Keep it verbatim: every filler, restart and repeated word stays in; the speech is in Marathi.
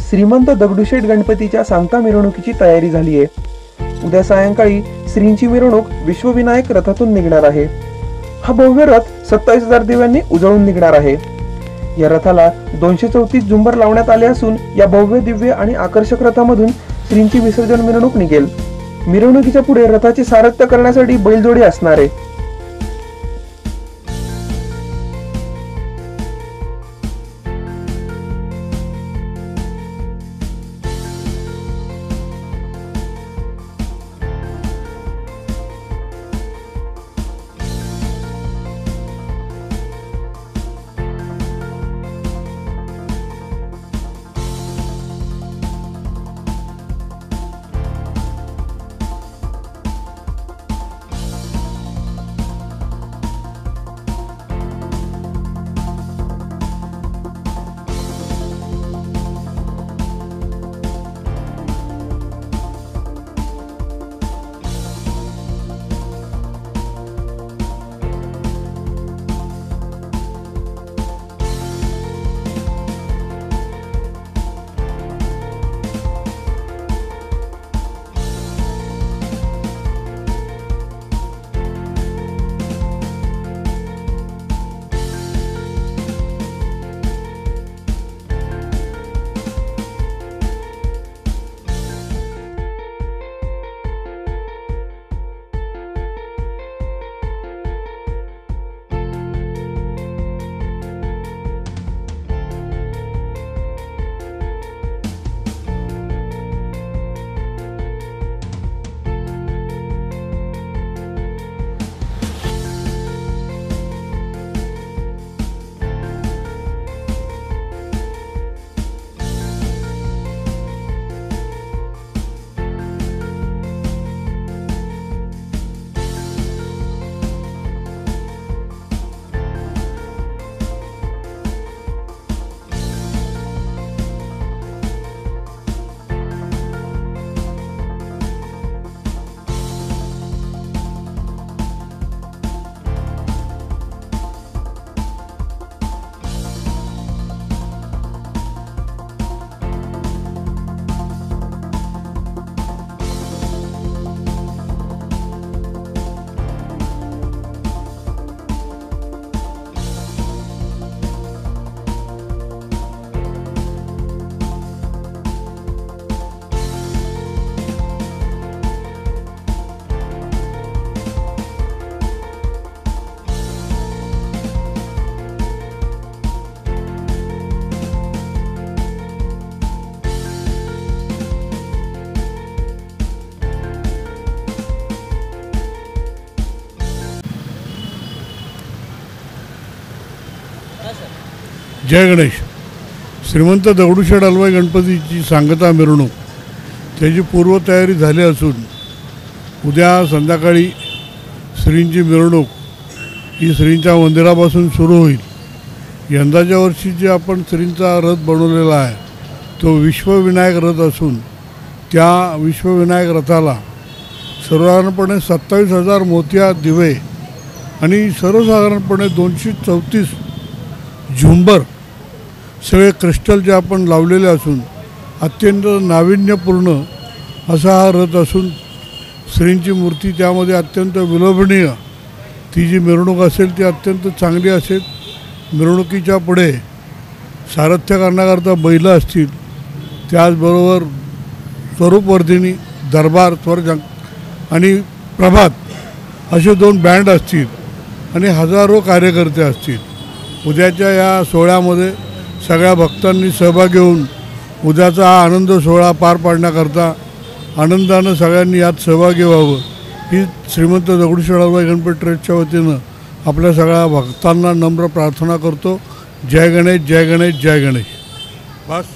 श्रीमंत दगडूशेठ गणपतीच्या सांगता मिरवणुकीची तयारी झाली आहे। उद्या सायंकाळी श्रींची मिरवणूक विश्वविनायक रथातून निघणार आहे। हा भव्य रथ सत्तावीस हजार दिव्यांनी उजळून निघणार आहे। या रथाला दोनशे चौतीस झुंबर लावण्यात आले असून या भव्य दिव्य आणि आकर्षक रथामधून श्रींची विसर्जन मिरवणूक निघेल। मिरवणुकीच्या पुढे रथाचे सारथ्य करण्यासाठी बैलजोडी असणार आहे। जय गणेश। श्रीमंत दगडूशेठ हलवाई गणपतीची सांगता मिरवणूक त्याची पूर्वतयारी झाली असून उद्या संध्याकाळी श्रींची मिरवणूक ही श्रींच्या मंदिरापासून सुरू होईल। यंदाच्या वर्षी जे आपण श्रींचा रथ बनवलेला आहे तो विश्वविनायक रथ असून त्या विश्वविनायक रथाला सर्वसाधारणपणे सत्तावीस हजार मोतिया दिवे आणि सर्वसाधारणपणे दोनशे चौतीस झुंबर सगळे क्रिस्टल जे आपण लावलेले असून अत्यंत नाविन्यपूर्ण असा हा रथ असून श्रींची मूर्ती त्यामध्ये अत्यंत विलोभनीय ती जी मिरवणूक असेल ती अत्यंत चांगली असेल। मिरवणुकीच्या पुढे सारथ्य करण्याकरता बैल असतील, त्याचबरोबर स्वरूपवर्धिनी, दरबार, स्वर्जंग आणि प्रभात असे दोन बँड असतील आणि हजारो कार्यकर्ते असतील। उद्याच्या या सोहळ्यामध्ये सगळ्या भक्तांनी सहभाग घेऊन उद्याचा हा आनंद सोहळा पार पाडण्याकरता आनंदानं सगळ्यांनी यात सहभागी व्हावं ही श्रीमंत दगडूशेठ हलवाई गणपती ट्रस्टच्या वतीनं आपल्या सगळ्या भक्तांना नम्र प्रार्थना करतो। जय गणेश, जय गणेश, जय गणेश। बस।